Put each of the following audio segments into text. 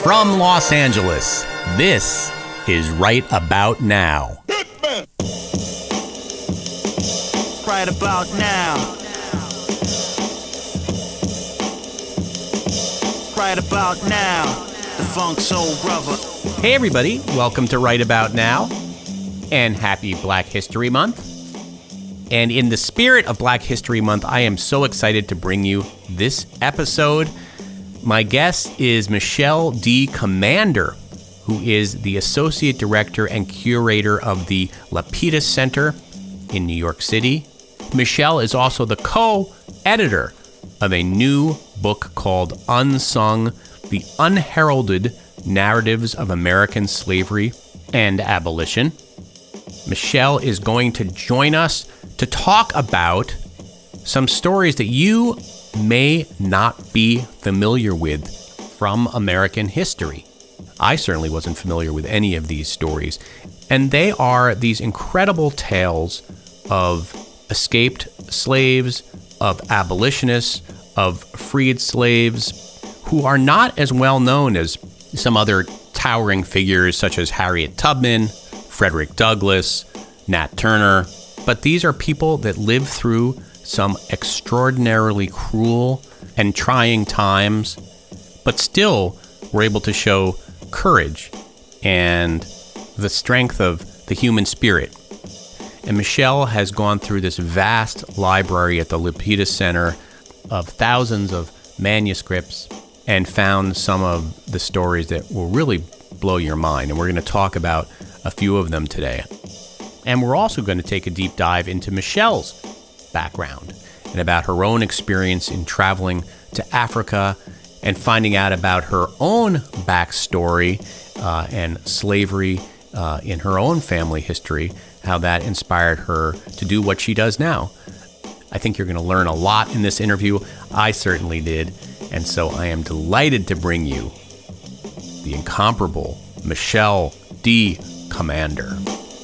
From Los Angeles, this is Right About Now. Right about now. Right about now. The Funk Soul Brother. Hey everybody, welcome to Right About Now, and happy Black History Month. And in the spirit of Black History Month, I am so excited to bring you this episode. My guest is Michelle D. Commander, who is the Associate Director and Curator of the Lapidus Center in New York City. Michelle is also the co-editor of a new book called Unsung, The Unheralded Narratives of American Slavery and Abolition. Michelle is going to join us to talk about some stories that you may not be familiar with from American history. I certainly wasn't familiar with any of these stories. And they are these incredible tales of escaped slaves, of abolitionists, of freed slaves, who are not as well known as some other towering figures such as Harriet Tubman, Frederick Douglass, Nat Turner. But these are people that lived through some extraordinarily cruel and trying times, but still were able to show courage and the strength of the human spirit. And Michelle has gone through this vast library at the Lapidus Center of thousands of manuscripts and found some of the stories that will really blow your mind. And we're going to talk about a few of them today. And we're also going to take a deep dive into Michelle's background and about her own experience in traveling to Africa and finding out about her own backstory and slavery in her own family history, how that inspired her to do what she does now. I think you're going to learn a lot in this interview. I certainly did. And so I am delighted to bring you the incomparable Michelle D. Commander.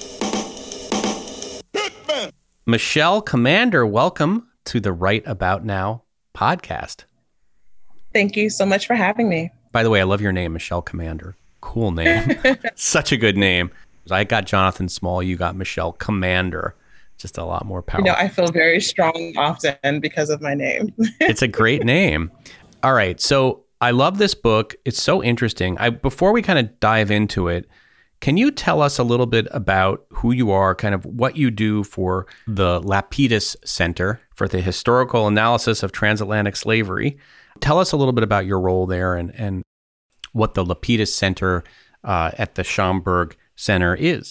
Michelle Commander, welcome to the Right About Now podcast. Thank you so much for having me. By the way, I love your name, Michelle Commander. Cool name. Such a good name. I got Jonathan Small, you got Michelle Commander. Just a lot more powerful. You know, I feel very strong often because of my name. It's a great name. All right. So I love this book. It's so interesting. Before we kind of dive into it, can you tell us a little bit about who you are, kind of what you do for the Lapidus Center for the Historical Analysis of Transatlantic Slavery? Tell us a little bit about your role there and what the Lapidus Center at the Schomburg Center is.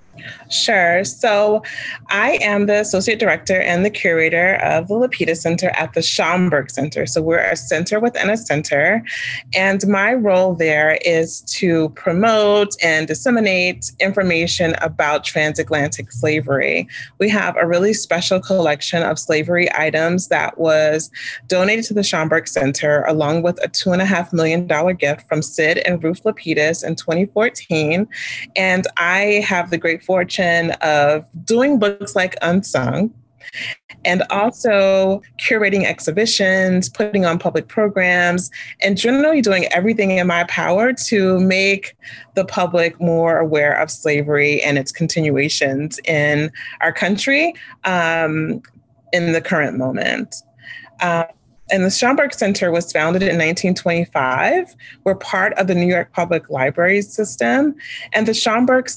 Sure. So I am the Associate Director and the Curator of the Lapidus Center at the Schomburg Center. So we're a center within a center. And my role there is to promote and disseminate information about transatlantic slavery. We have a really special collection of slavery items that was donated to the Schomburg Center, along with a $2.5 million gift from Sid and Ruth Lapidus in 2014. And I have the great fortune of doing books like Unsung and also curating exhibitions, putting on public programs, and generally doing everything in my power to make the public more aware of slavery and its continuations in our country in the current moment. And the Schomburg Center was founded in 1925. We're part of the New York Public Library system. And the Schomburg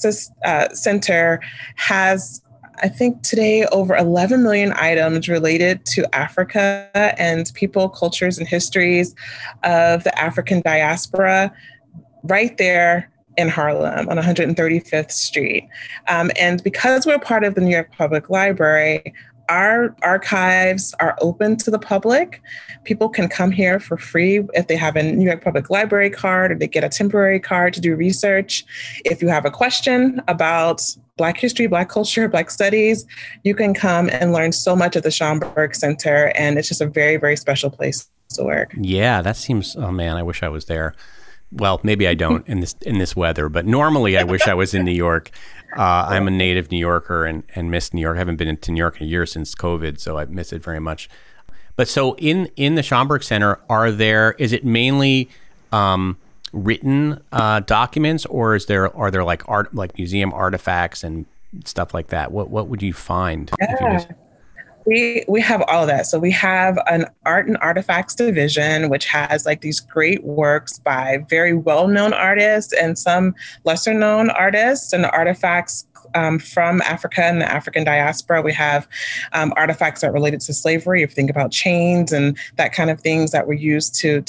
Center has, I think today, over 11 million items related to Africa and people, cultures, and histories of the African diaspora right there in Harlem on 135th Street. And because we're part of the New York Public Library, our archives are open to the public. People can come here for free if they have a New York Public Library card or they get a temporary card to do research. If you have a question about Black history, Black culture, Black studies, you can come and learn so much at the Schomburg Center. And it's just a very, very special place to work. Yeah, that seems, oh man, I wish I was there. Well, maybe I don't in this weather, but normally I wish I was in New York. I'm a native New Yorker and miss New York. I haven't been to New York in a year since COVID, so I miss it very much. But so in the Schomburg Center, is it mainly written documents, or are there like art, like museum artifacts and stuff like that? What would you find if you just... We have all of that. So we have an art and artifacts division, which has like these great works by very well-known artists and some lesser-known artists and artifacts from Africa and the African diaspora. We have artifacts that are related to slavery. If you think about chains and that kind of things that were used to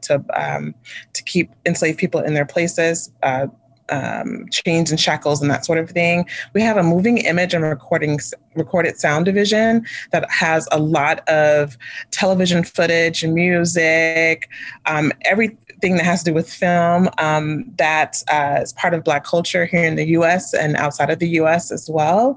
keep enslaved people in their places. Chains and shackles and that sort of thing. We have a moving image and recorded sound division that has a lot of television footage, music, everything that has to do with film that is part of Black culture here in the U.S. and outside of the U.S. as well.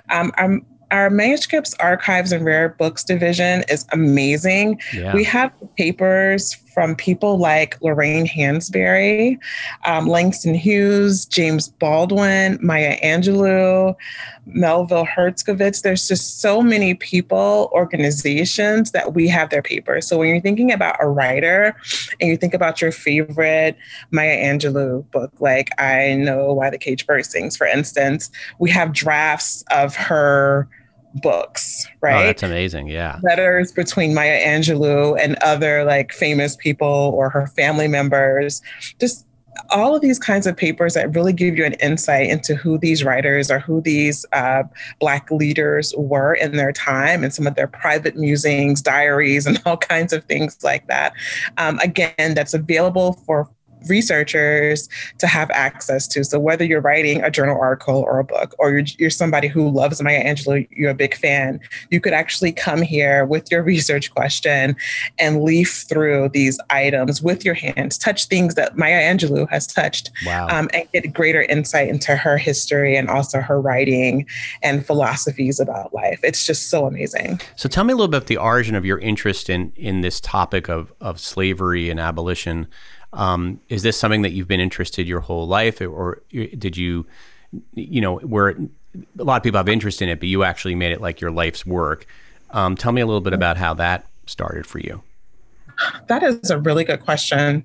Our manuscripts, archives, and rare books division is amazing. Yeah. We have papers from people like Lorraine Hansberry, Langston Hughes, James Baldwin, Maya Angelou, Melville Hertzkovitz. There's just so many people, organizations that we have their papers. So when you're thinking about a writer and you think about your favorite Maya Angelou book, like I Know Why the Cage Bird Sings, for instance, we have drafts of her books, right? Oh, that's amazing. Yeah. Letters between Maya Angelou and other like famous people or her family members. Just all of these kinds of papers that really give you an insight into who these writers or who these Black leaders were in their time and some of their private musings, diaries, and all kinds of things like that. Again, that's available for researchers to have access to. So whether you're writing a journal article or a book, or you're somebody who loves Maya Angelou, you're a big fan, you could actually come here with your research question and leaf through these items with your hands, touch things that Maya Angelou has touched. Wow. And get greater insight into her history and also her writing and philosophies about life. It's just so amazing. So tell me a little bit about the origin of your interest in this topic of slavery and abolition. Is this something that you've been interested your whole life, or did you where a lot of people have interest in it, but you actually made it like your life's work? Tell me a little bit about how that started for you. That is a really good question.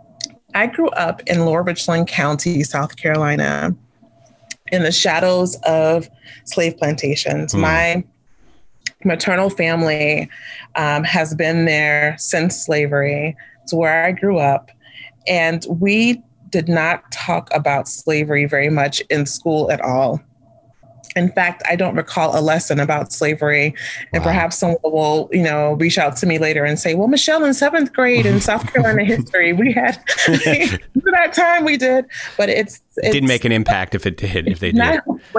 I grew up in Lower Richland County, South Carolina, in the shadows of slave plantations. My maternal family has been there since slavery. It's where I grew up. And we did not talk about slavery very much in school at all. In fact, I don't recall a lesson about slavery. And perhaps someone will, reach out to me later and say, well, Michelle, in 7th grade in South Carolina history, we had, that time we did, but it didn't make an impact if they did.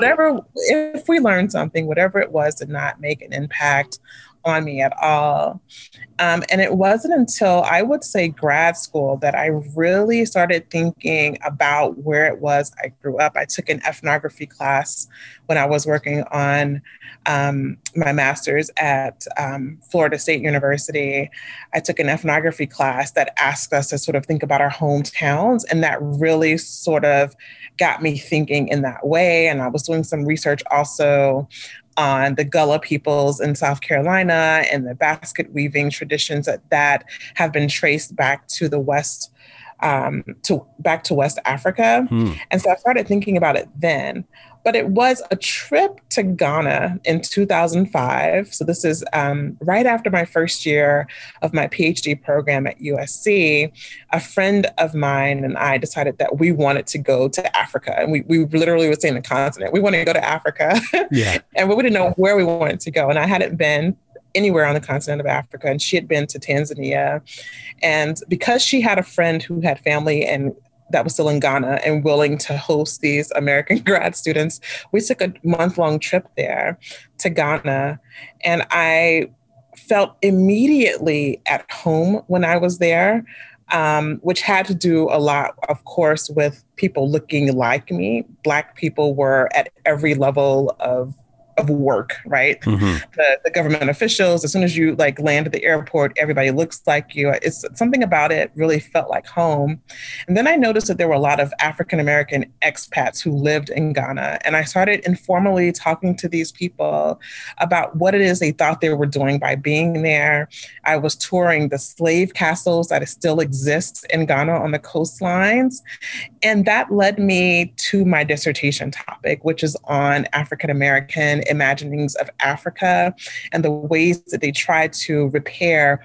If we learned something, whatever it was, did not make an impact on me at all. And it wasn't until I would say grad school that I really started thinking about where it was I grew up. I took an ethnography class when I was working on my master's at Florida State University. I took an ethnography class that asked us to sort of think about our hometowns. And that really sort of got me thinking in that way. And I was doing some research also on the Gullah peoples in South Carolina and the basket weaving traditions that have been traced back to the West, back to West Africa. And so I started thinking about it then. But it was a trip to Ghana in 2005. So this is right after my first year of my PhD program at USC. A friend of mine and I decided that we wanted to go to Africa. And we literally were saying the continent. We wanted to go to Africa. Yeah. And we didn't know where we wanted to go. And I hadn't been anywhere on the continent of Africa. And she had been to Tanzania. And because she had a friend who had family and that was still in Ghana and willing to host these American grad students, we took a month-long trip there to Ghana. And I felt immediately at home when I was there, which had to do a lot, of course, with people looking like me. Black people were at every level of of work, right? The government officials, as soon as you like land at the airport, everybody looks like you. It's something about it really felt like home. And then I noticed that there were a lot of African-American expats who lived in Ghana. And I started informally talking to these people about what it is they thought they were doing by being there. I was touring the slave castles that still exist in Ghana on the coastlines. And that led me to my dissertation topic, which is on African-American imaginings of Africa and the ways that they try to repair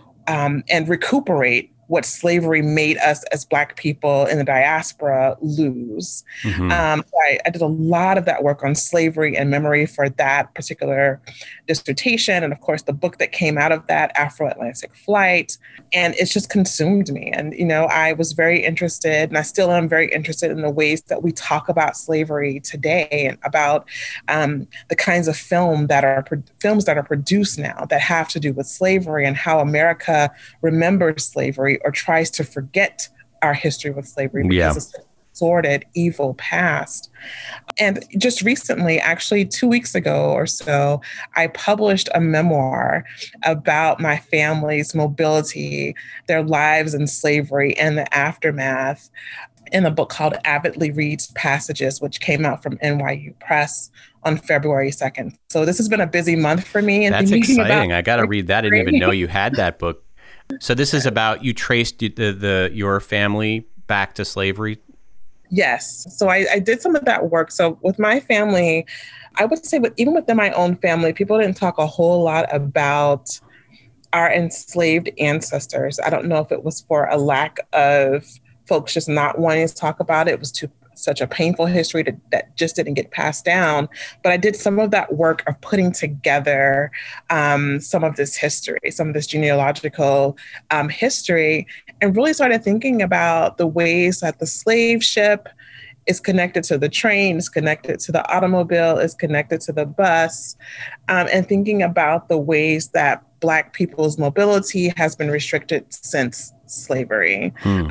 and recuperate what slavery made us as Black people in the diaspora lose. So I did a lot of that work on slavery and memory for that particular dissertation. And of course, the book that came out of that, Afro-Atlantic Flight, and it's just consumed me. And, you know, I was very interested, and I still am very interested in the ways that we talk about slavery today and about the kinds of films that are produced now that have to do with slavery and how America remembers slavery or tries to forget our history with slavery because it's a sordid, evil past. And just recently, actually 2 weeks ago or so, I published a memoir about my family's mobility, their lives in slavery and the aftermath, in a book called Avidly Reads Passages, which came out from NYU Press on February 2nd. So this has been a busy month for me. And that's exciting. I got to read that. I didn't even know you had that book. So this is about, you traced your family back to slavery? Yes. So I did some of that work. So with my family, I would say even within my own family, people didn't talk a whole lot about our enslaved ancestors. I don't know if it was for a lack of folks just not wanting to talk about it. It was such a painful history that just didn't get passed down. But I did some of that work of putting together some of this history, some of this genealogical history, and really started thinking about the ways that the slave ship is connected to the train, is connected to the automobile, is connected to the bus, and thinking about the ways that Black people's mobility has been restricted since slavery.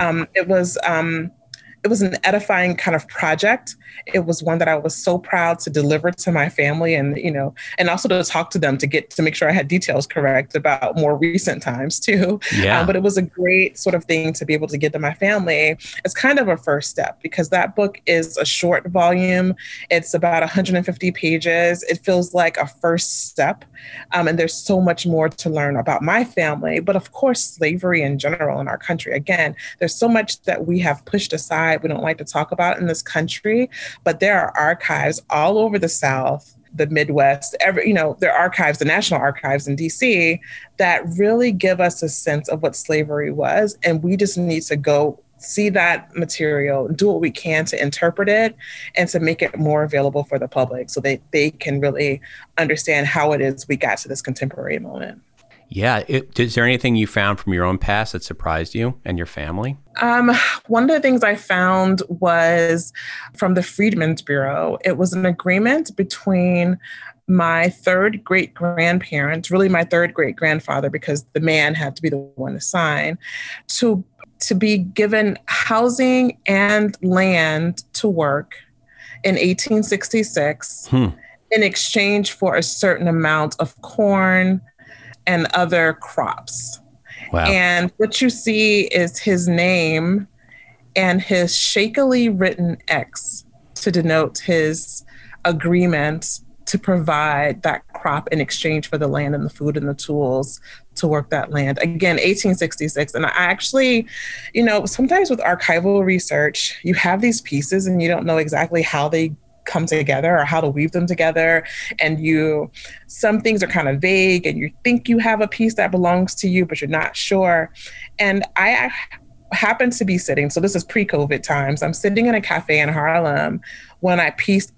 It was an edifying kind of project. It was one that I was so proud to deliver to my family and, you know, and also to talk to them to make sure I had details correct about more recent times too. But it was a great sort of thing to be able to give to my family. It's kind of a first step because that book is a short volume. It's about 150 pages. It feels like a first step. And there's so much more to learn about my family, but of course, slavery in general in our country. Again, there's so much that we have pushed aside we don't like to talk about in this country, but there are archives all over the South, the Midwest, there are archives, the National Archives in DC that really give us a sense of what slavery was. And we just need to go see that material, do what we can to interpret it and to make it more available for the public so they can really understand how it is we got to this contemporary moment. Yeah. Is there anything you found from your own past that surprised you and your family? One of the things I found was from the Freedmen's Bureau. It was an agreement between my third great grandparents, really my third great grandfather, because the man had to be the one to sign, to be given housing and land to work in 1866 in exchange for a certain amount of corn and other crops. Wow. And what you see is his name and his shakily written X to denote his agreement to provide that crop in exchange for the land and the food and the tools to work that land. Again, 1866. And I actually, sometimes with archival research, you have these pieces and you don't know exactly how they come together or how to weave them together. And some things are kind of vague and you think you have a piece that belongs to you, but you're not sure. And I happened to be sitting, so this is pre-COVID times, I'm sitting in a cafe in Harlem when I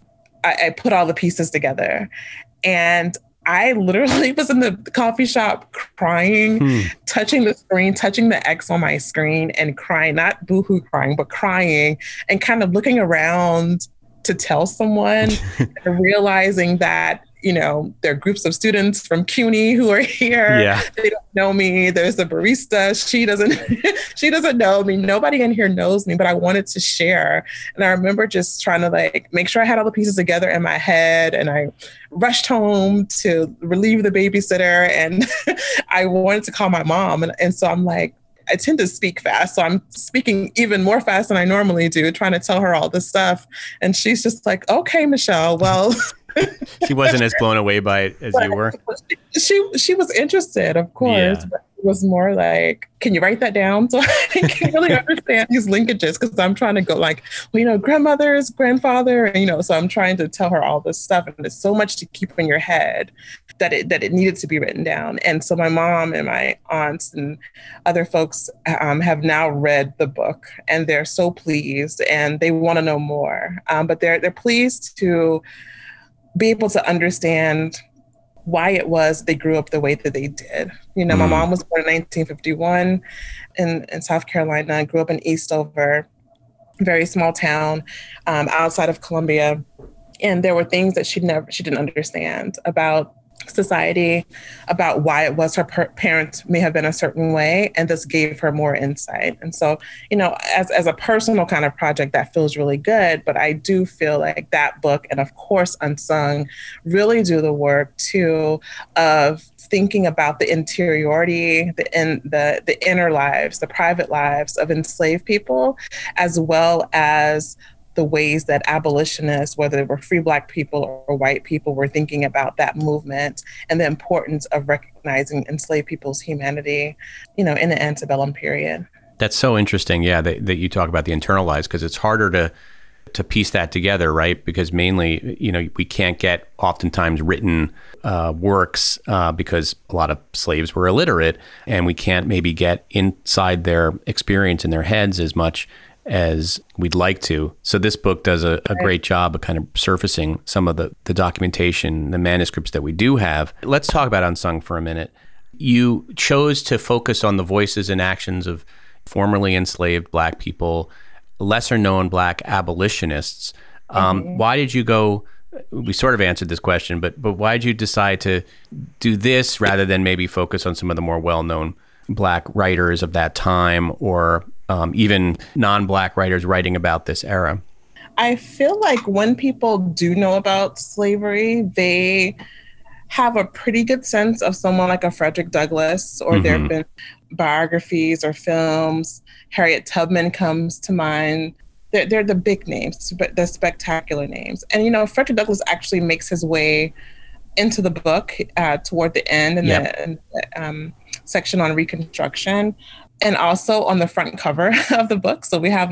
put all the pieces together. And I literally was in the coffee shop crying, touching the screen, touching the X on my screen and crying, not boohoo crying, but crying and kind of looking around to tell someone and realizing that, there are groups of students from CUNY who are here. Yeah. They don't know me. There's the barista. She doesn't, she doesn't know me. Nobody in here knows me, but I wanted to share. And I remember just trying to like make sure I had all the pieces together in my head. And I rushed home to relieve the babysitter. And I wanted to call my mom. And so I'm like, I tend to speak fast. So I'm speaking even more fast than I normally do, trying to tell her all this stuff. And she's just like, okay, Michelle, well. She wasn't as blown away by it as you were. She was interested, of course. Yeah. But it was more like, can you write that down so I can really understand these linkages? Because I'm trying to go like, well, grandmother's grandfather, and, so I'm trying to tell her all this stuff. And there's so much to keep in your head that it needed to be written down. And so my mom and my aunts and other folks have now read the book, and they're so pleased and they want to know more. But they're pleased to be able to understand why it was they grew up the way that they did. My mom was born in 1951 in South Carolina, grew up in Eastover, very small town outside of Columbia. And there were things that she didn't understand about society, about why it was her parents may have been a certain way, and this gave her more insight. And so, as a personal kind of project, that feels really good. But I do feel like that book, and of course Unsung, really do the work too of thinking about the interiority, the inner lives, the private lives of enslaved people, as well as the ways that abolitionists, whether they were free Black people or white people, were thinking about that movement and the importance of recognizing enslaved people's humanity, in the antebellum period. That's so interesting. Yeah, that you talk about the internalized, because it's harder to piece that together, right? Because mainly, we can't get oftentimes written works because a lot of slaves were illiterate, and we can't maybe get inside their experience in their heads as much as we'd like to. So this book does a great job of kind of surfacing some of the documentation, the manuscripts that we do have. Let's talk about Unsung for a minute. You chose to focus on the voices and actions of formerly enslaved Black people, lesser known Black abolitionists. Why did you go, we sort of answered this question, but why did you decide to do this rather than maybe focus on some of the more well-known Black writers of that time, or even non-Black writers writing about this era? I feel like when people do know about slavery, they have a pretty good sense of someone like a Frederick Douglass, or there have been biographies or films. Harriet Tubman comes to mind. They're the big names, but the spectacular names. And, Frederick Douglass actually makes his way into the book toward the end in the section on Reconstruction, and also on the front cover of the book. So we have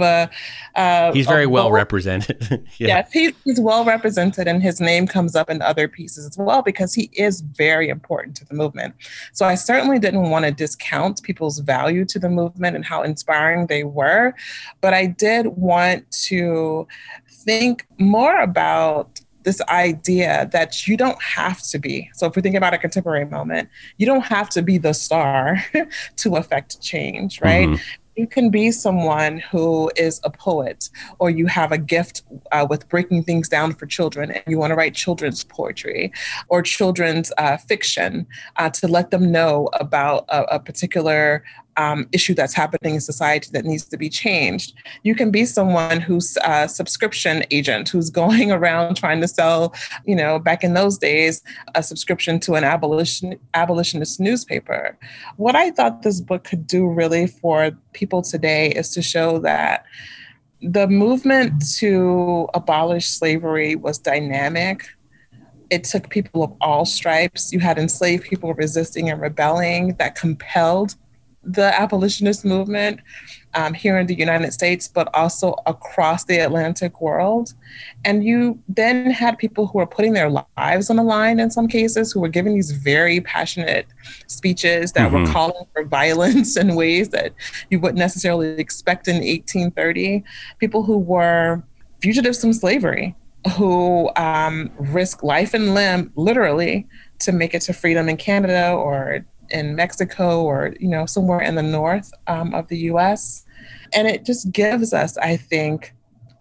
he's very well represented. Yes, he's well represented, and his name comes up in other pieces as well, because he is very important to the movement. So I certainly didn't want to discount people's value to the movement and how inspiring they were, but I did want to think more about this idea that you don't have to be. So if we think about a contemporary moment, you don't have to be the star to affect change, right? You can be someone who is a poet, or you have a gift with breaking things down for children, and you want to write children's poetry or children's fiction to let them know about a particular issue that's happening in society that needs to be changed. You can be someone who's a subscription agent who's going around trying to sell, back in those days, a subscription to an abolitionist newspaper. What I thought this book could do really for people today is to show that the movement to abolish slavery was dynamic. It took people of all stripes. You had enslaved people resisting and rebelling that compelled the abolitionist movement here in the United States, but also across the Atlantic world. And you then had people who were putting their lives on the line in some cases, who were giving these very passionate speeches that were calling for violence in ways that you wouldn't necessarily expect in 1830. People who were fugitives from slavery, who risked life and limb, literally, to make it to freedom in Canada or in Mexico, or, somewhere in the north of the US. And it just gives us, I think,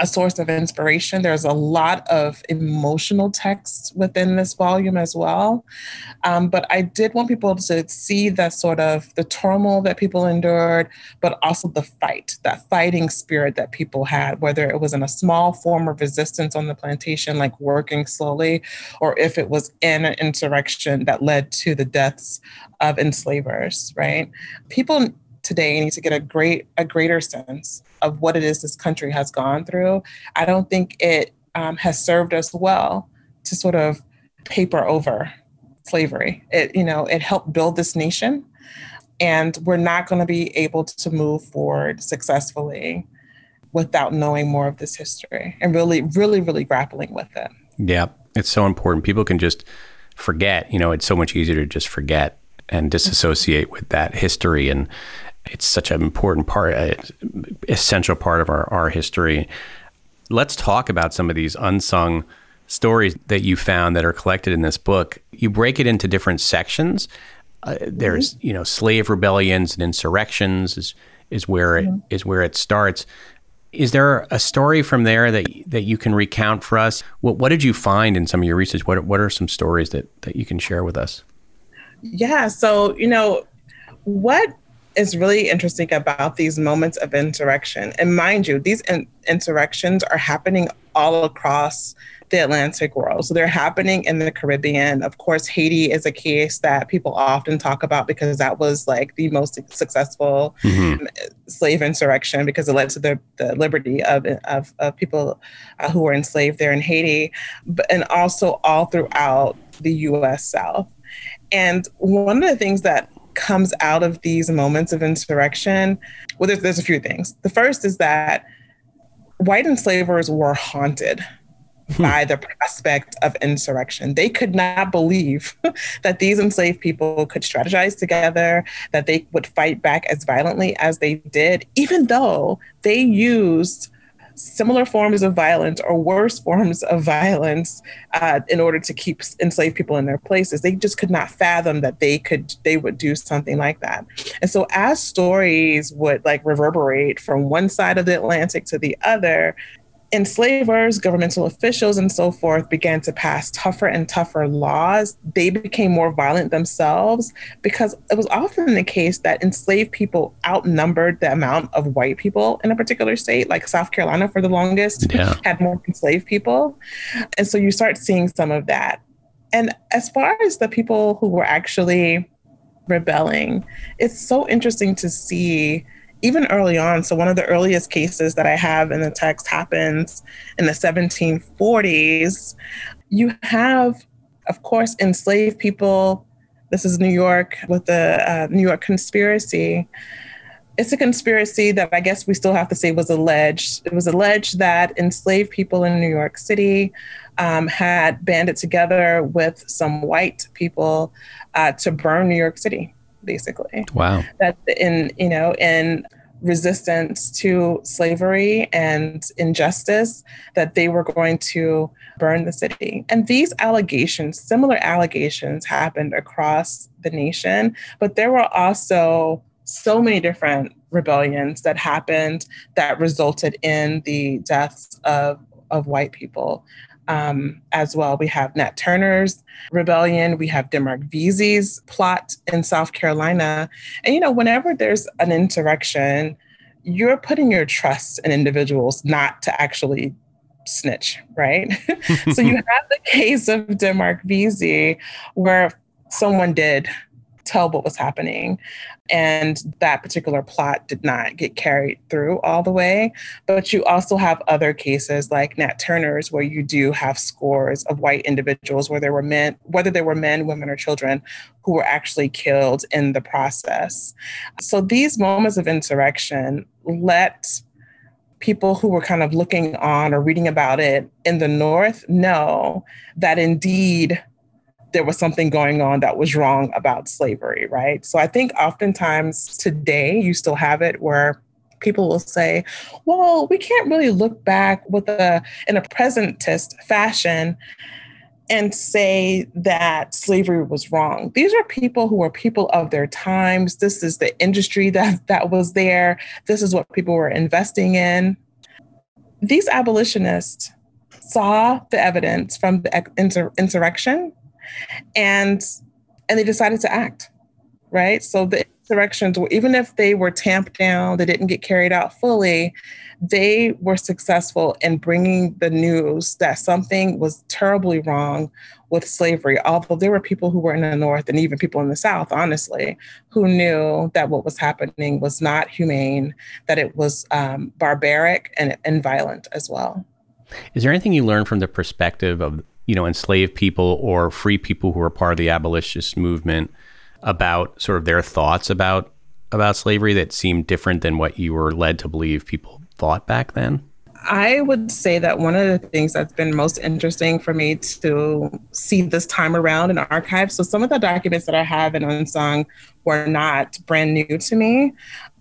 a source of inspiration. There's a lot of emotional text within this volume as well. But I did want people to see the sort of the turmoil that people endured, but also the fight, that fighting spirit that people had, whether it was in a small form of resistance on the plantation, like working slowly, or if it was in an insurrection that led to the deaths of enslavers, right? People today need to get a greater sense of what it is this country has gone through. I don't think it has served us well to sort of paper over slavery. It helped build this nation, and we're not going to be able to move forward successfully without knowing more of this history and really, really, really grappling with it. Yeah, it's so important. People can just forget. It's so much easier to just forget and disassociate with that history, and it's such an important part, essential part of our history. Let's talk about some of these unsung stories that you found that are collected in this book. You break it into different sections. There's, slave rebellions and insurrections is where it starts. Is there a story from there that you can recount for us? What did you find in some of your research? What are some stories that you can share with us? Yeah. So, what is really interesting about these moments of insurrection, and mind you, these insurrections are happening all across the Atlantic world. So they're happening in the Caribbean. Of course, Haiti is a case that people often talk about because that was like the most successful slave insurrection, because it led to the liberty of people who were enslaved there in Haiti, and also all throughout the U.S. South. And one of the things that comes out of these moments of insurrection, well, there's a few things. The first is that white enslavers were haunted by the prospect of insurrection. They could not believe that these enslaved people could strategize together, that they would fight back as violently as they did, even though they used similar forms of violence or worse forms of violence in order to keep enslaved people in their places. They just could not fathom that they would do something like that. And so as stories would reverberate from one side of the Atlantic to the other, enslavers, governmental officials, and so forth began to pass tougher and tougher laws. They became more violent themselves because it was often the case that enslaved people outnumbered the amount of white people in a particular state. Like South Carolina, for the longest, had more enslaved people. And so you start seeing some of that. And as far as the people who were actually rebelling, it's so interesting to see even early on. So one of the earliest cases that I have in the text happens in the 1740s. You have, of course, enslaved people. This is New York with the New York conspiracy. It's a conspiracy that I guess we still have to say was alleged. It was alleged that enslaved people in New York City had banded together with some white people to burn New York City, basically. Wow. That in resistance to slavery and injustice, that they were going to burn the city. And these allegations, similar allegations, happened across the nation, but there were also so many different rebellions that happened that resulted in the deaths of white people. As well. We have Nat Turner's rebellion. We have Denmark Vesey's plot in South Carolina. And, whenever there's an insurrection, you're putting your trust in individuals not to actually snitch, right? So you have the case of Denmark Vesey where someone did tell what was happening. And that particular plot did not get carried through all the way. But you also have other cases like Nat Turner's, where you do have scores of white individuals where there were men, whether they were men, women, or children, who were actually killed in the process. So these moments of insurrection let people who were kind of looking on or reading about it in the North know that indeed there was something going on that was wrong about slavery, right? So I think oftentimes today you still have it where people will say, well, we can't really look back in a presentist fashion and say that slavery was wrong. These are people who were people of their times. This is the industry that was there. This is what people were investing in. these abolitionists saw the evidence from the insurrection and they decided to act, right? So the insurrections, even if they were tamped down, they didn't get carried out fully, they were successful in bringing the news that something was terribly wrong with slavery. Although there were people who were in the North and even people in the South, honestly, who knew that what was happening was not humane, that it was barbaric and violent as well. Is there anything you learned from the perspective of, enslaved people or free people who were part of the abolitionist movement about sort of their thoughts about slavery that seemed different than what you were led to believe people thought back then? I would say that one of the things that's been most interesting for me to see this time around in archives, so some of the documents that I have in Unsung were not brand new to me,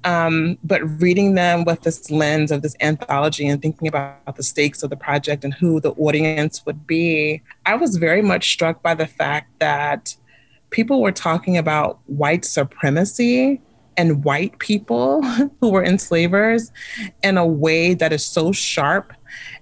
but reading them with this lens of this anthology and thinking about the stakes of the project and who the audience would be, I was very much struck by the fact that people were talking about white supremacy and white people who were enslavers in a way that is so sharp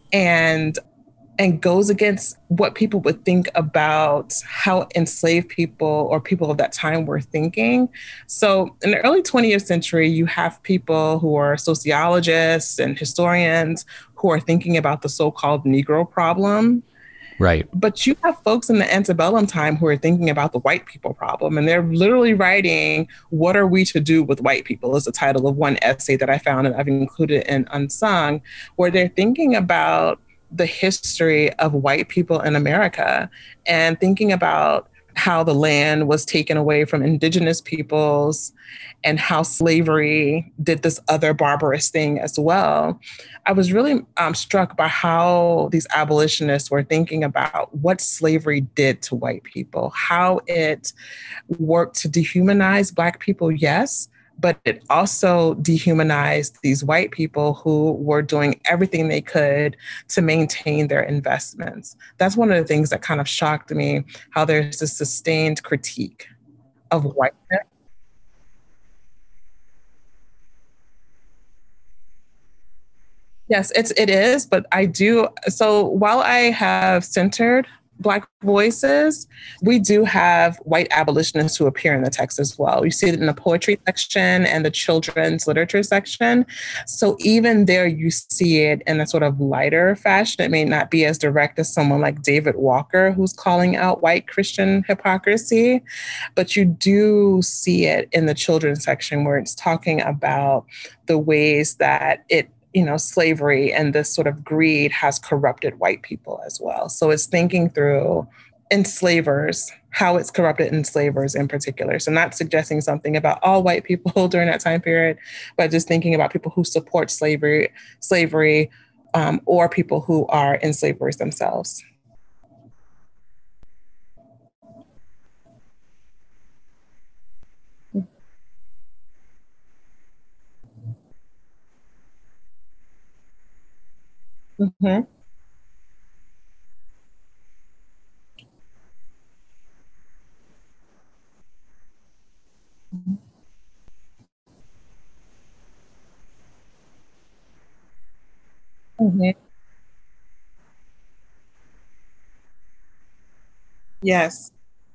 and goes against what people would think about how enslaved people or people of that time were thinking. So in the early 20th century, you have people who are sociologists and historians who are thinking about the so-called Negro problem. Right. But you have folks in the antebellum time who are thinking about the white people problem, and they're literally writing, "What are we to do with white people?" is the title of one essay that I found and I've included in Unsung, where they're thinking about the history of white people in America and thinking about how the land was taken away from indigenous peoples and how slavery did this other barbarous thing as well. I was really struck by how these abolitionists were thinking about what slavery did to white people, how it worked to dehumanize Black people, yes, but it also dehumanized these white people who were doing everything they could to maintain their investments. That's one of the things that kind of shocked me, how there's this sustained critique of whiteness. Yes, it is, but I do. So while I have centered Black voices, we do have white abolitionists who appear in the text as well. You see it in the poetry section and the children's literature section. So even there, you see it in a sort of lighter fashion. It may not be as direct as someone like David Walker, who's calling out white Christian hypocrisy, but you do see it in the children's section where it's talking about the ways that slavery and this sort of greed has corrupted white people as well. So it's thinking through enslavers, how it's corrupted enslavers in particular. So not suggesting something about all white people during that time period, but just thinking about people who support slavery, or people who are enslavers themselves. Mm-hmm. Mm-hmm. Yes.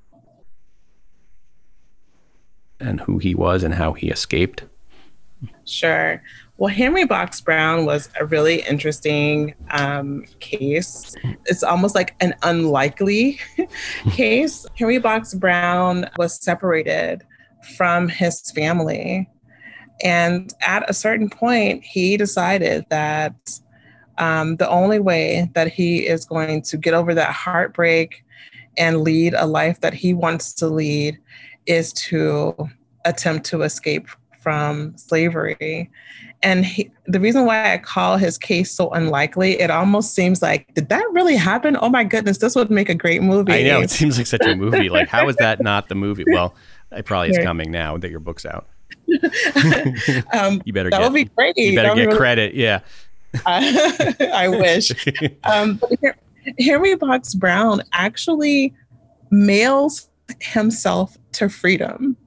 And who he was and how he escaped. Sure. Well, Henry Box Brown was a really interesting case. It's almost like an unlikely case. Henry Box Brown was separated from his family. And at a certain point, he decided that the only way that he is going to get over that heartbreak and lead a life that he wants to lead is to attempt to escape from slavery. And the reason why I call his case so unlikely, it almost seems like, did that really happen? Oh my goodness, this would make a great movie. I know, it seems like such a movie. Like, how is that not the movie? Well, it probably is coming now that your book's out. You better that would be great. You better get credit, yeah. I wish. But Henry Box Brown actually mails himself to freedom.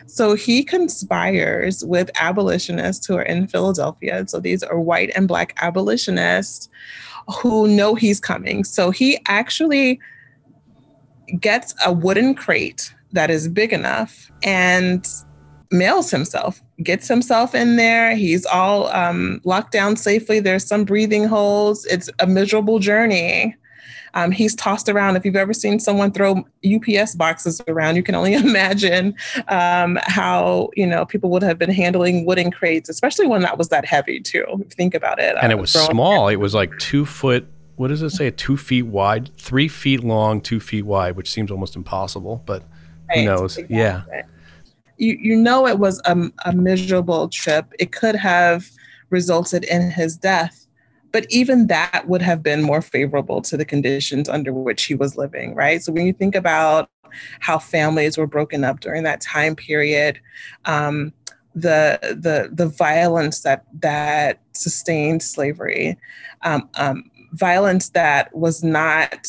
So he conspires with abolitionists who are in Philadelphia. So these are white and Black abolitionists who know he's coming. So he actually gets a wooden crate that is big enough and mails himself, gets himself in there. He's all locked down safely. There's some breathing holes. It's a miserable journey. He's tossed around. If you've ever seen someone throw UPS boxes around, you can only imagine how, people would have been handling wooden crates, especially when that was that heavy too. If you think about it. And it was small. It was like 2 foot. What does it say? 2 feet wide, 3 feet long, 2 feet wide, which seems almost impossible, but who knows? Exactly. Yeah. It was a miserable trip. It could have resulted in his death. But even that would have been more favorable to the conditions under which he was living, right? So when you think about how families were broken up during that time period, the violence that sustained slavery, violence that was not,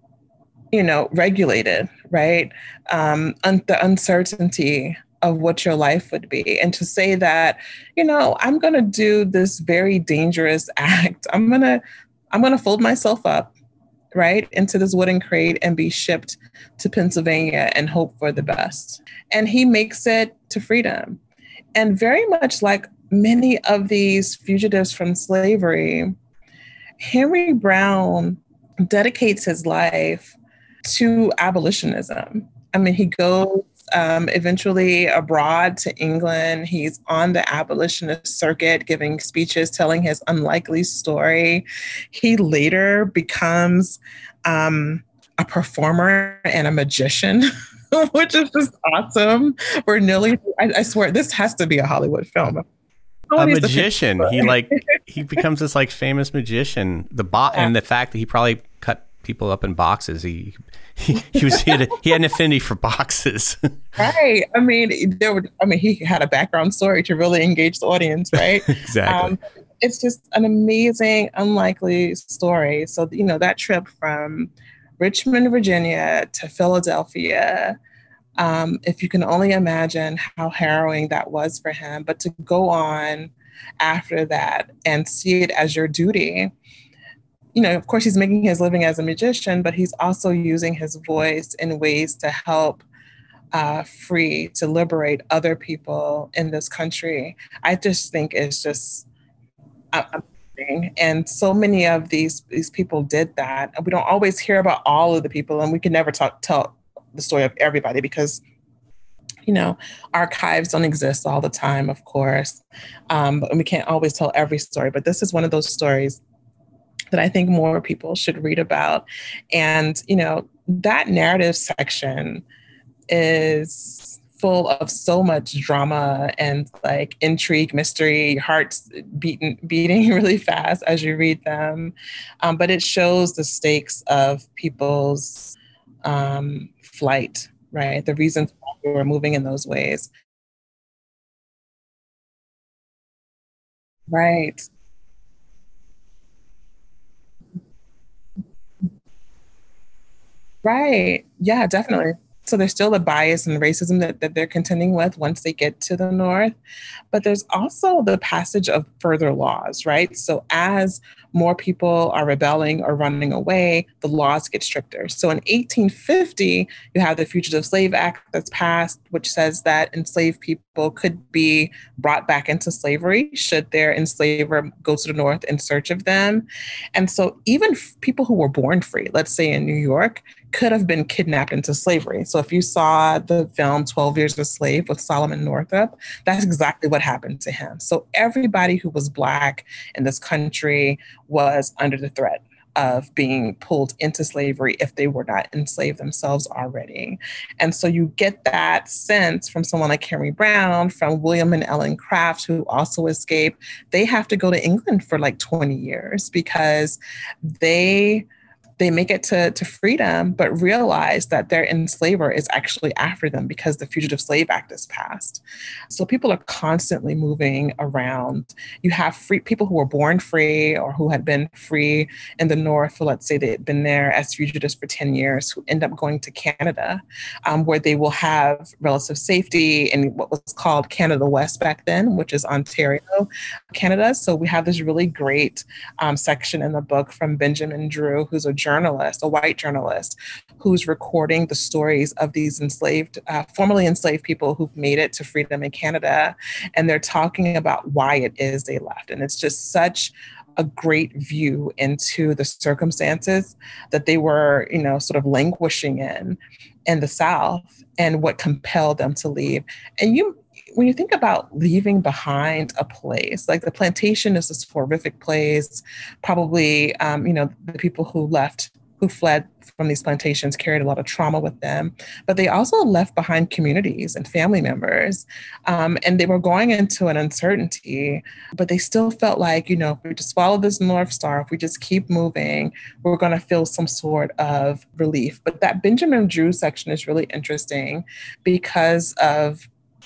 regulated, right? The uncertainty of what your life would be. And to say that, I'm going to do this very dangerous act. I'm going to fold myself up, right, into this wooden crate and be shipped to Pennsylvania and hope for the best. And he makes it to freedom. And very much like many of these fugitives from slavery, Henry Brown dedicates his life to abolitionism. I mean, he goes eventually abroad to England. He's on the abolitionist circuit, giving speeches, telling his unlikely story. He later becomes a performer and a magician, which is just awesome. I swear, this has to be a Hollywood film. A magician. He becomes this famous magician. And the fact that he probably cut people up in boxes. He had an affinity for boxes. Right. I mean, he had a background story to really engage the audience, right? Exactly. It's just an amazing, unlikely story. So, that trip from Richmond, Virginia to Philadelphia, if you can only imagine how harrowing that was for him, but to go on after that and see it as your duty. Of course, he's making his living as a magician, but he's also using his voice in ways to help to liberate other people in this country. I just think it's just amazing. And so many of these people did that. And we don't always hear about all of the people, and we can never tell the story of everybody because, archives don't exist all the time, of course. But we can't always tell every story. But this is one of those stories that I think more people should read about. And, that narrative section is full of so much drama and intrigue, mystery, hearts beating really fast as you read them. But it shows the stakes of people's flight, right? The reasons why we were moving in those ways. Right. Right. Yeah, definitely. So there's still the bias and racism that they're contending with once they get to the North. But there's also the passage of further laws, right? So as more people are rebelling or running away, the laws get stricter. So in 1850, you have the Fugitive Slave Act that's passed, which says that enslaved people could be brought back into slavery should their enslaver go to the North in search of them. And so even people who were born free, let's say in New York, could have been kidnapped into slavery. So if you saw the film 12 Years a Slave with Solomon Northup, that's exactly what happened to him. So everybody who was Black in this country was under the threat of being pulled into slavery if they were not enslaved themselves already. And so you get that sense from someone like Henry Brown, from William and Ellen Craft, who also escaped. They have to go to England for 20 years because they they make it to freedom, but realize that their enslaver is actually after them because the Fugitive Slave Act is passed. So people are constantly moving around. You have free people who were born free or who had been free in the North. So let's say they had been there as fugitives for 10 years, who end up going to Canada, where they will have relative safety in what was called Canada West back then, which is Ontario, Canada. So we have this really great section in the book from Benjamin Drew, who's a journalist, a white journalist, who's recording the stories of these formerly enslaved people who've made it to freedom in Canada. And they're talking about why it is they left. And it's just such a great view into the circumstances that they were, sort of languishing in the South and what compelled them to leave. And when you think about leaving behind a place, like the plantation is this horrific place, probably, the people who fled from these plantations carried a lot of trauma with them, but they also left behind communities and family members. And they were going into an uncertainty, but they still felt like, if we just follow this North Star, if we just keep moving, we're going to feel some sort of relief. But that Benjamin Drew section is really interesting because of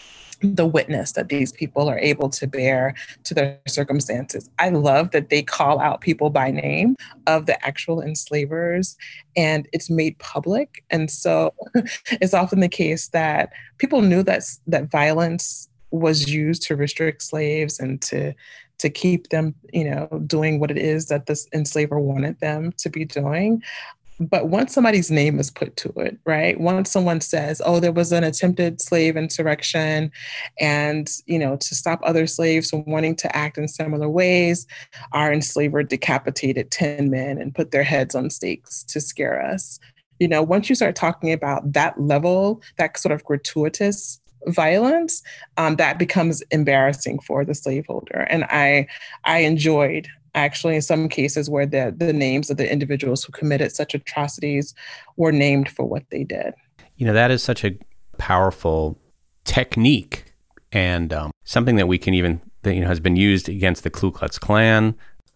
the witness that these people are able to bear to their circumstances. I love that they call out people by name of the actual enslavers, and it's made public. And so it's often the case that people knew that violence was used to restrict slaves and to keep them, doing what it is that this enslaver wanted them to be doing. But once somebody's name is put to it, right? Once someone says, oh, there was an attempted slave insurrection and, to stop other slaves from wanting to act in similar ways, our enslaver decapitated 10 men and put their heads on stakes to scare us. Once you start talking about that level, that sort of gratuitous violence, that becomes embarrassing for the slaveholder. And I enjoyed actually in some cases where the names of the individuals who committed such atrocities were named for what they did. That is such a powerful technique and something that we can has been used against the Ku Klux Klan.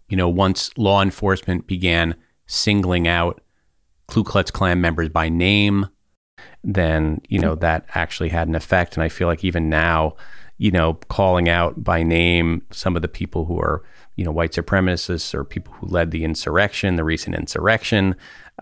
Once law enforcement began singling out Ku Klux Klan members by name, then, that actually had an effect. And I feel like even now, calling out by name some of the people who are, white supremacists or people who led the insurrection, the recent insurrection,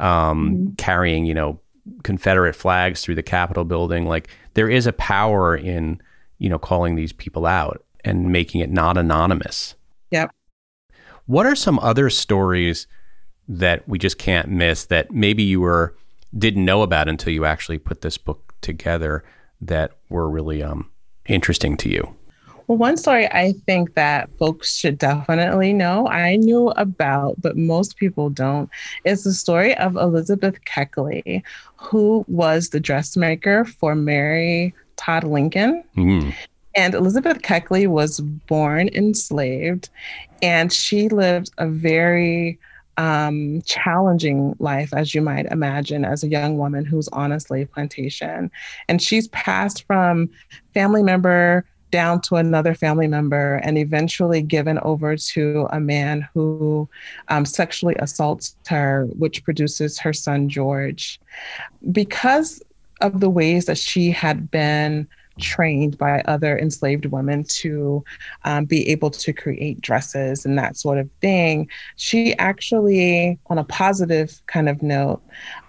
carrying, Confederate flags through the Capitol building. Like there is a power in, calling these people out and making it not anonymous. Yep. What are some other stories that we just can't miss that maybe you didn't know about until you actually put this book together that were really interesting to you? Well, one story I think that folks should definitely know, I knew about, but most people don't, is the story of Elizabeth Keckley, who was the dressmaker for Mary Todd Lincoln. Mm. And Elizabeth Keckley was born enslaved, and she lived a very challenging life, as you might imagine, as a young woman who's on a slave plantation. And she's passed from family member down to another family member and eventually given over to a man who sexually assaults her, which produces her son, George. Because of the ways that she had been trained by other enslaved women to be able to create dresses and that sort of thing, she actually, on a positive kind of note,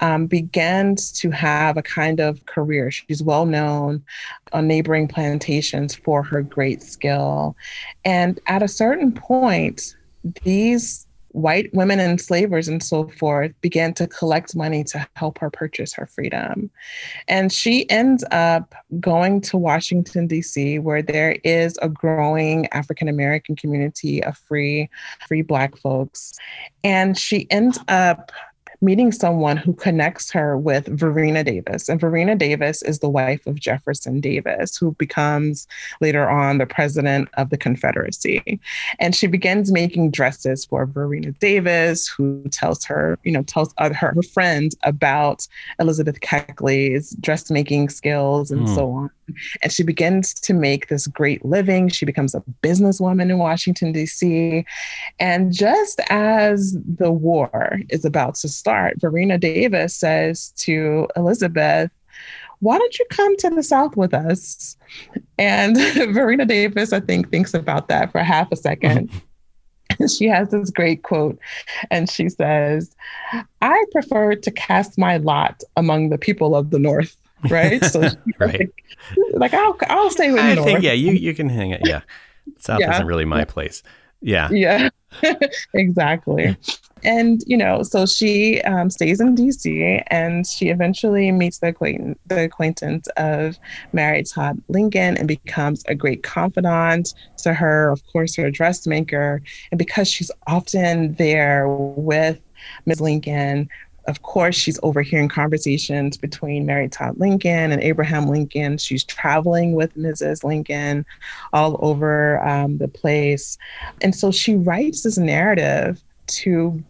begins to have a kind of career. She's well known on neighboring plantations for her great skill. And at a certain point, these white women enslavers and so forth began to collect money to help her purchase her freedom. And she ends up going to Washington, D.C., where there is a growing African-American community of free Black folks. And she ends up meeting someone who connects her with Verena Davis. And Verena Davis is the wife of Jefferson Davis, who becomes later on the president of the Confederacy. And she begins making dresses for Verena Davis, who tells her, her friends about Elizabeth Keckley's dressmaking skills and so on. And she begins to make this great living. She becomes a businesswoman in Washington, D.C. And just as the war is about to start, start, Verena Davis says to Elizabeth, why don't you come to the South with us? And Verena Davis, I think, thinks about that for half a second. She has this great quote, and she says, I prefer to cast my lot among the people of the North. Right. So right. Like, I'll stay with I North. think, yeah, you can hang it. Yeah. South isn't really my place. Yeah. Yeah, exactly. And, so she stays in DC, and she eventually meets the acquaintance of Mary Todd Lincoln and becomes a great confidant to her, of course, her dressmaker. And because she's often there with Ms. Lincoln, of course, she's overhearing conversations between Mary Todd Lincoln and Abraham Lincoln. She's traveling with Mrs. Lincoln all over the place. And so she writes this narrative to,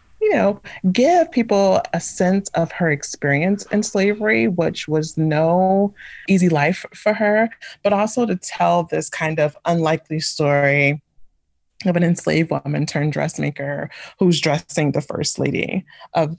give people a sense of her experience in slavery, which was no easy life for her, but also to tell this kind of unlikely story of an enslaved woman turned dressmaker who's dressing the first lady of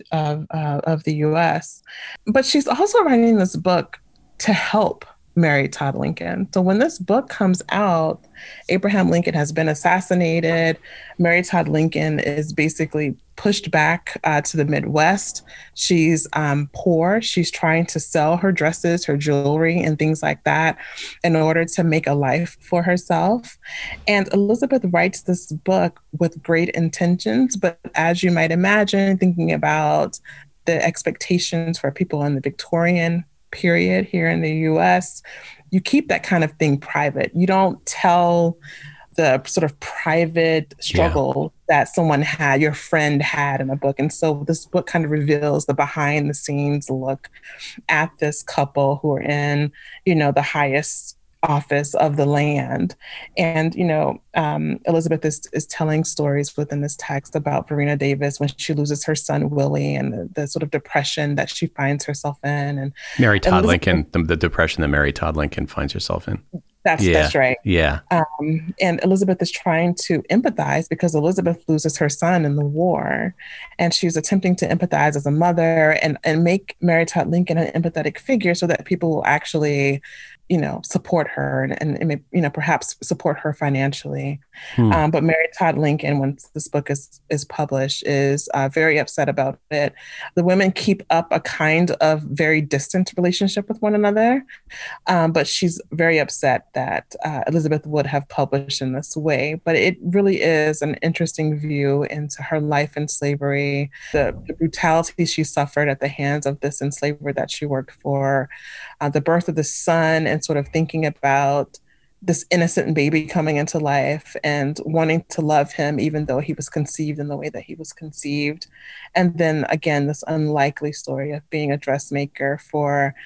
the U.S. But she's also writing this book to help Mary Todd Lincoln. So when this book comes out, Abraham Lincoln has been assassinated. Mary Todd Lincoln is basically pushed back to the Midwest. She's poor. She's trying to sell her dresses, her jewelry, and things like that in order to make a life for herself. And Elizabeth writes this book with great intentions, but as you might imagine, thinking about the expectations for people in the Victorian period here in the US, you keep that kind of thing private. You don't tell the sort of private struggle that someone had, your friend had in a book. And so this book kind of reveals the behind the scenes look at this couple who are in, the highest office of the land. And, Elizabeth is telling stories within this text about Verena Davis when she loses her son, Willie, and the sort of depression that she finds herself in. And Mary Todd Lincoln, the depression that Mary Todd Lincoln finds herself in. That's right. Yeah. And Elizabeth is trying to empathize because Elizabeth loses her son in the war. And she's attempting to empathize as a mother and make Mary Todd Lincoln an empathetic figure so that people will actually support her and perhaps support her financially. But Mary Todd Lincoln, once this book is published, is very upset about it. The women keep up a kind of very distant relationship with one another, but she's very upset that Elizabeth would have published in this way. But it really is an interesting view into her life in slavery, the brutality she suffered at the hands of this enslaver that she worked for, the birth of the son, and sort of thinking about this innocent baby coming into life and wanting to love him, even though he was conceived in the way that he was conceived. And then again, this unlikely story of being a dressmaker for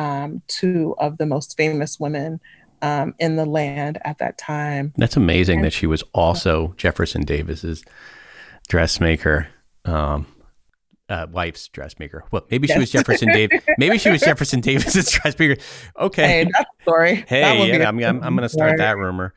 two of the most famous women in the land at that time. That's amazing that she was also Jefferson Davis's dressmaker. Wife's dressmaker. Well, maybe she was Jefferson Davis. Maybe she was Jefferson Davis's dressmaker. Okay. Hey, that's a story. Hey, yeah, I'm going to start that rumor.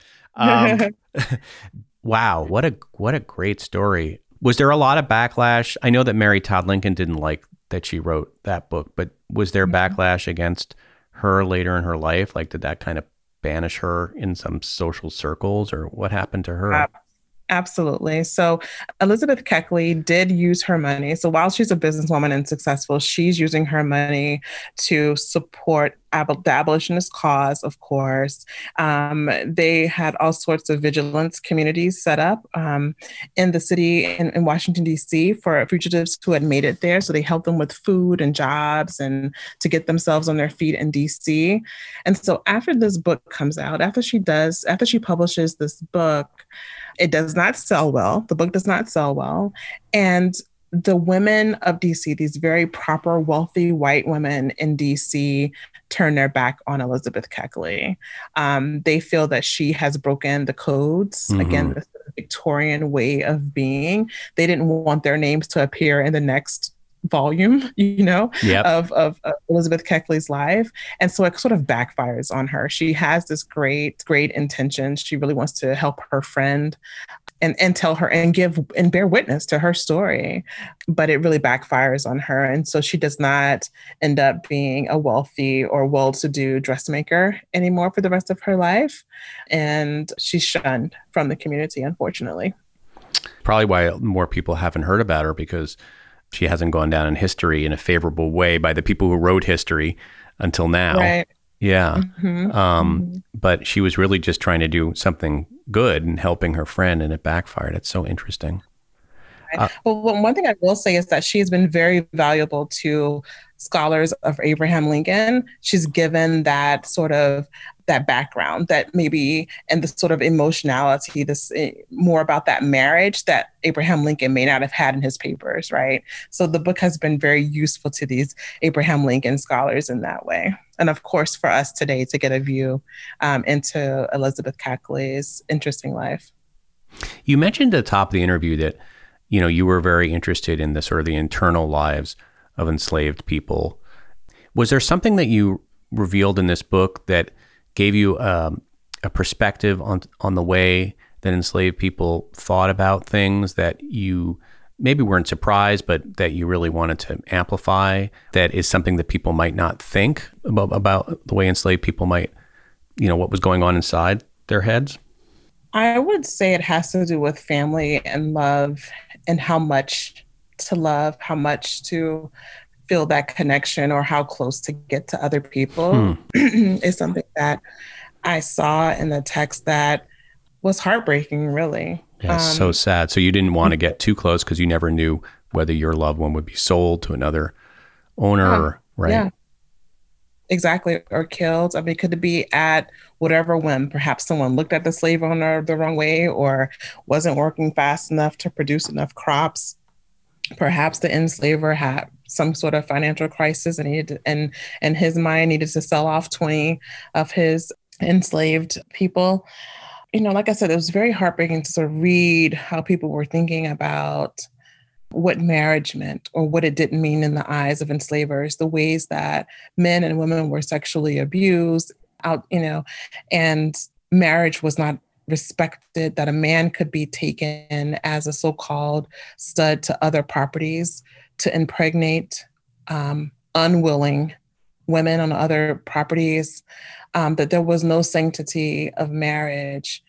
Wow, what a great story. Was there a lot of backlash? I know that Mary Todd Lincoln didn't like that she wrote that book, but was there backlash against her later in her life? Like, did that kind of banish her in some social circles, or what happened to her? Absolutely. So Elizabeth Keckley did use her money. So while she's a businesswoman and successful, she's using her money to support the abolitionist cause, of course. They had all sorts of vigilance communities set up in the city in Washington, D.C. for fugitives who had made it there. So they helped them with food and jobs and to get themselves on their feet in D.C. And so after this book comes out, after she publishes this book, it does not sell well. The book does not sell well. And the women of DC, these very proper, wealthy white women in DC, turn their back on Elizabeth Keckley. They feel that she has broken the codes, again, the Victorian way of being. They didn't want their names to appear in the next volume, of Elizabeth Keckley's life. And so it sort of backfires on her. She has this great intention. She really wants to help her friend. and tell her and give and bear witness to her story. But it really backfires on her. And so she does not end up being a wealthy or well-to-do dressmaker anymore for the rest of her life. And she's shunned from the community, unfortunately. Probably why more people haven't heard about her, because she hasn't gone down in history in a favorable way by the people who wrote history until now. Right. Yeah. But she was really just trying to do something good and helping her friend, and it backfired. It's so interesting. Well, one thing I will say is that she has been very valuable to scholars of Abraham Lincoln. She's given that sort of that background, that maybe, and the sort of emotionality, this more about that marriage that Abraham Lincoln may not have had in his papers, right? So the book has been very useful to these Abraham Lincoln scholars in that way. And of course, for us today to get a view into Elizabeth Cackley's interesting life. You mentioned at the top of the interview that, you know, you were very interested in the sort of the internal lives of enslaved people. Was there something that you revealed in this book that gave you a perspective on the way that enslaved people thought about things that you maybe weren't surprised, but that you really wanted to amplify, that is something that people might not think about the way enslaved people might, you know, what was going on inside their heads? I would say it has to do with family and love, and how much to love, how much to feel that connection, or how close to get to other people is something that I saw in the text that was heartbreaking, really. Yeah, it's so sad. So you didn't want to get too close because you never knew whether your loved one would be sold to another owner, right? Yeah, exactly. Or killed. I mean, could it be at whatever whim? Perhaps someone looked at the slave owner the wrong way, or wasn't working fast enough to produce enough crops. Perhaps the enslaver had some sort of financial crisis, and and his mind needed to sell off 20 of his enslaved people. You know, like I said, it was very heartbreaking to sort of read how people were thinking about what marriage meant, or what it didn't mean in the eyes of enslavers, the ways that men and women were sexually abused out, you know, and marriage was not respected, that a man could be taken as a so-called stud to other properties to impregnate unwilling women on other properties, that there was no sanctity of marriage.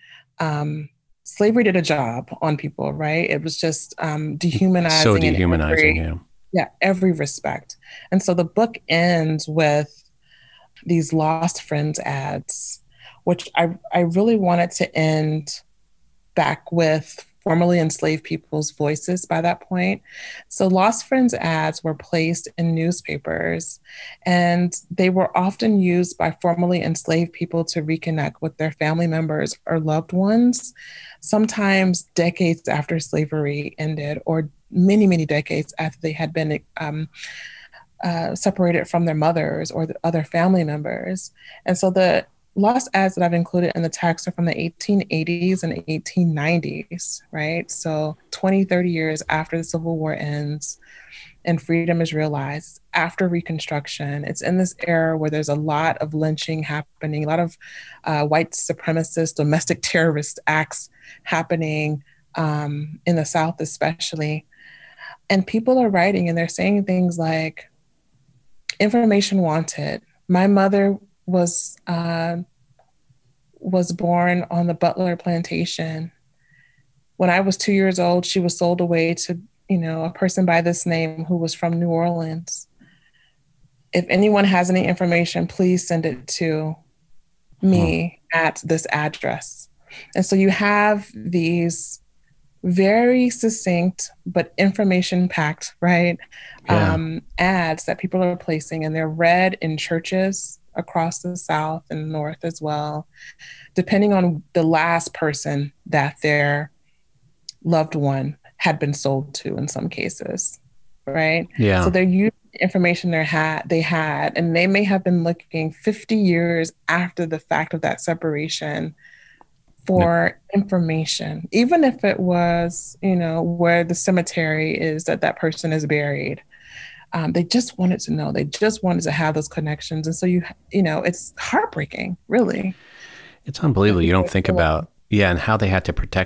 Slavery did a job on people, right? It was just dehumanizing. So dehumanizing, every respect. And so the book ends with these lost friends ads, which I really wanted to end back with formerly enslaved people's voices by that point. So Lost Friends ads were placed in newspapers, and they were often used by formerly enslaved people to reconnect with their family members or loved ones, sometimes decades after slavery ended, or many, many decades after they had been separated from their mothers or the other family members. And so the lost ads that I've included in the text are from the 1880s and 1890s, right? So 20, 30 years after the Civil War ends and freedom is realized, after Reconstruction. It's in this era where there's a lot of lynching happening, a lot of white supremacist, domestic terrorist acts happening in the South especially. And people are writing and they're saying things like, information wanted. My mother was born on the Butler plantation. When I was 2 years old, she was sold away to, you know, a person by this name who was from New Orleans. If anyone has any information, please send it to me at this address. And so you have these very succinct but information-packed, right, ads that people are placing, and they're read in churches across the South and North as well, depending on the last person that their loved one had been sold to in some cases, right? Yeah. So they're using information they had, and they may have been looking 50 years after the fact of that separation for information, even if it was, you know, where the cemetery is that person is buried. They just wanted to know. They just wanted to have those connections. And so, you know, it's heartbreaking, really. It's unbelievable. You don't think about, and how they had to protect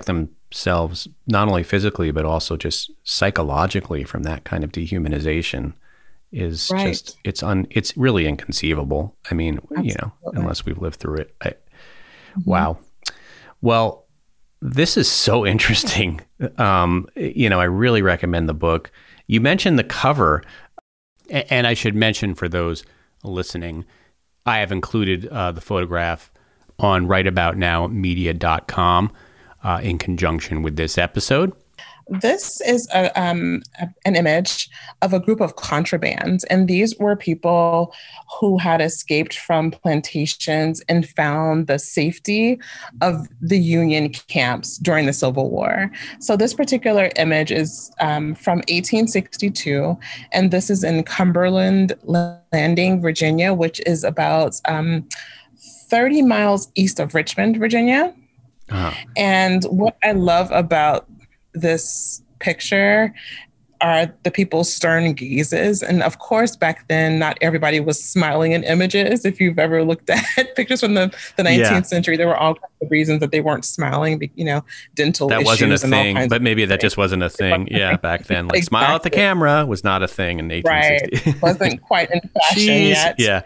ourselves, not only physically, but also just psychologically from that kind of dehumanization is just, it's really inconceivable. I mean, Absolutely. Unless we've lived through it. Wow. Well, this is so interesting. I really recommend the book. You mentioned the cover, and I should mention for those listening, I have included the photograph on rightaboutnowmedia.com in conjunction with this episode. This is an image of a group of contrabands, and these were people who had escaped from plantations and found the safety of the Union camps during the Civil War. So this particular image is from 1862, and this is in Cumberland Landing, Virginia, which is about 30 miles east of Richmond, Virginia. Uh-huh. And what I love about this picture are the people's stern gazes. And of course, back then, not everybody was smiling in images. If you've ever looked at pictures from the 19th century, there were all kinds of reasons that they weren't smiling, dental issues. That wasn't a thing, but maybe that just wasn't a thing. Back then. Like, exactly. Smile at the camera was not a thing in 1860. Right. Wasn't quite in fashion yet.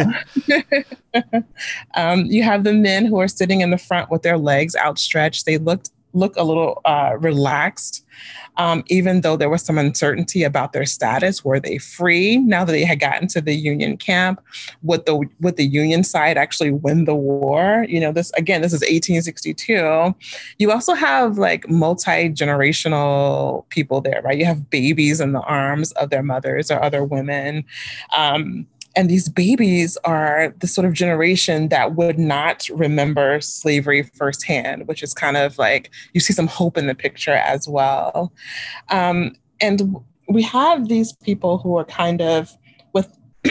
Yeah. You have the men who are sitting in the front with their legs outstretched. They look a little relaxed, even though there was some uncertainty about their status. Were they free now that they had gotten to the Union camp? Would the Union side actually win the war? This is 1862. You also have like multi-generational people there, right? You have babies in the arms of their mothers or other women. And these babies are the sort of generation that would not remember slavery firsthand, which is kind of like, you see some hope in the picture as well. And we have these people who are kind of with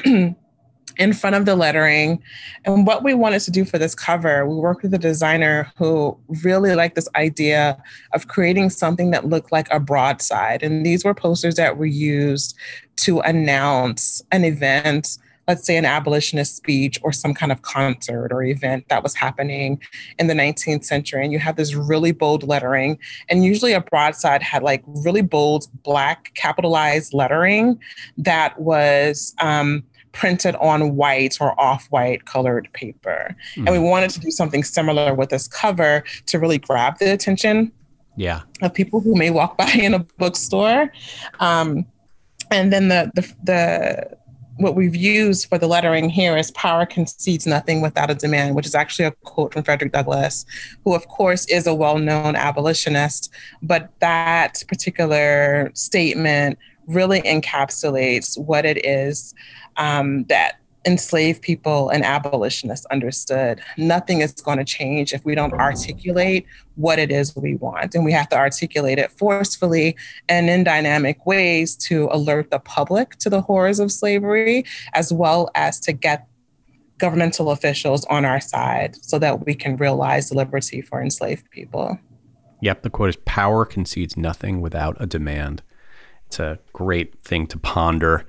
in front of the lettering. And what we wanted to do for this cover, we worked with a designer who really liked this idea of creating something that looked like a broadside. And these were posters that were used to announce an event, let's say an abolitionist speech or some kind of concert or event that was happening in the 19th century. And you have this really bold lettering. And usually a broadside had like really bold black capitalized lettering that was printed on white or off-white colored paper. And we wanted to do something similar with this cover to really grab the attention of people who may walk by in a bookstore. And then the what we've used for the lettering here is "Power concedes nothing without a demand," which is actually a quote from Frederick Douglass, who of course is a well-known abolitionist. But that particular statement really encapsulates what it is that enslaved people and abolitionists understood. Nothing is going to change if we don't articulate what it is we want. And we have to articulate it forcefully and in dynamic ways to alert the public to the horrors of slavery, as well as to get governmental officials on our side so that we can realize the liberty for enslaved people. Yep, the quote is, "Power concedes nothing without a demand." It's a great thing to ponder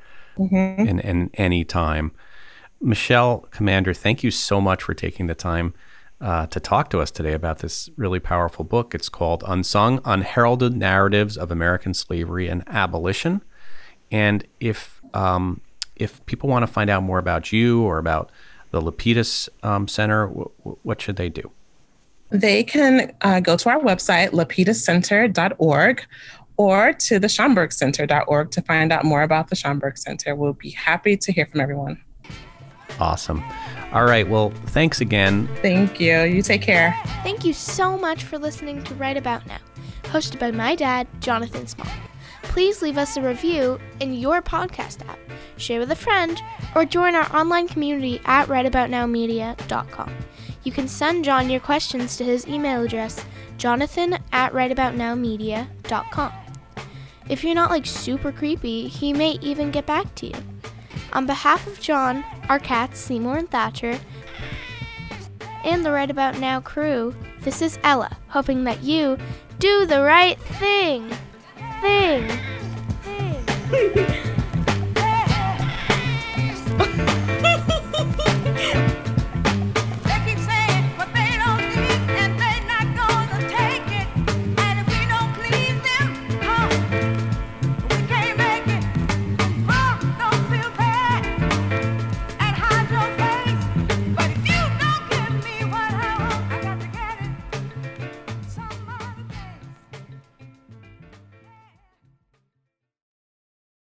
in any time. Michelle Commander, thank you so much for taking the time to talk to us today about this really powerful book. It's called Unsung, Unheralded Narratives of American Slavery and Abolition. And if people want to find out more about you or about the Lapidus Center, what should they do? They can go to our website, lapiduscenter.org, or to the schomburgcenter.org to find out more about the Schomburg Center. We'll be happy to hear from everyone. Awesome. All right. Well, thanks again. Thank you. You take care. Thank you so much for listening to Right About Now, hosted by my dad, Jonathan Small. Please leave us a review in your podcast app, share with a friend, or join our online community at rightaboutnowmedia.com. You can send John your questions to his email address, jonathan@rightaboutnowmedia.com. If you're not super creepy, he may even get back to you. On behalf of John, our cats Seymour and Thatcher, and the Right About Now crew, this is Ella, hoping that you do the right thing.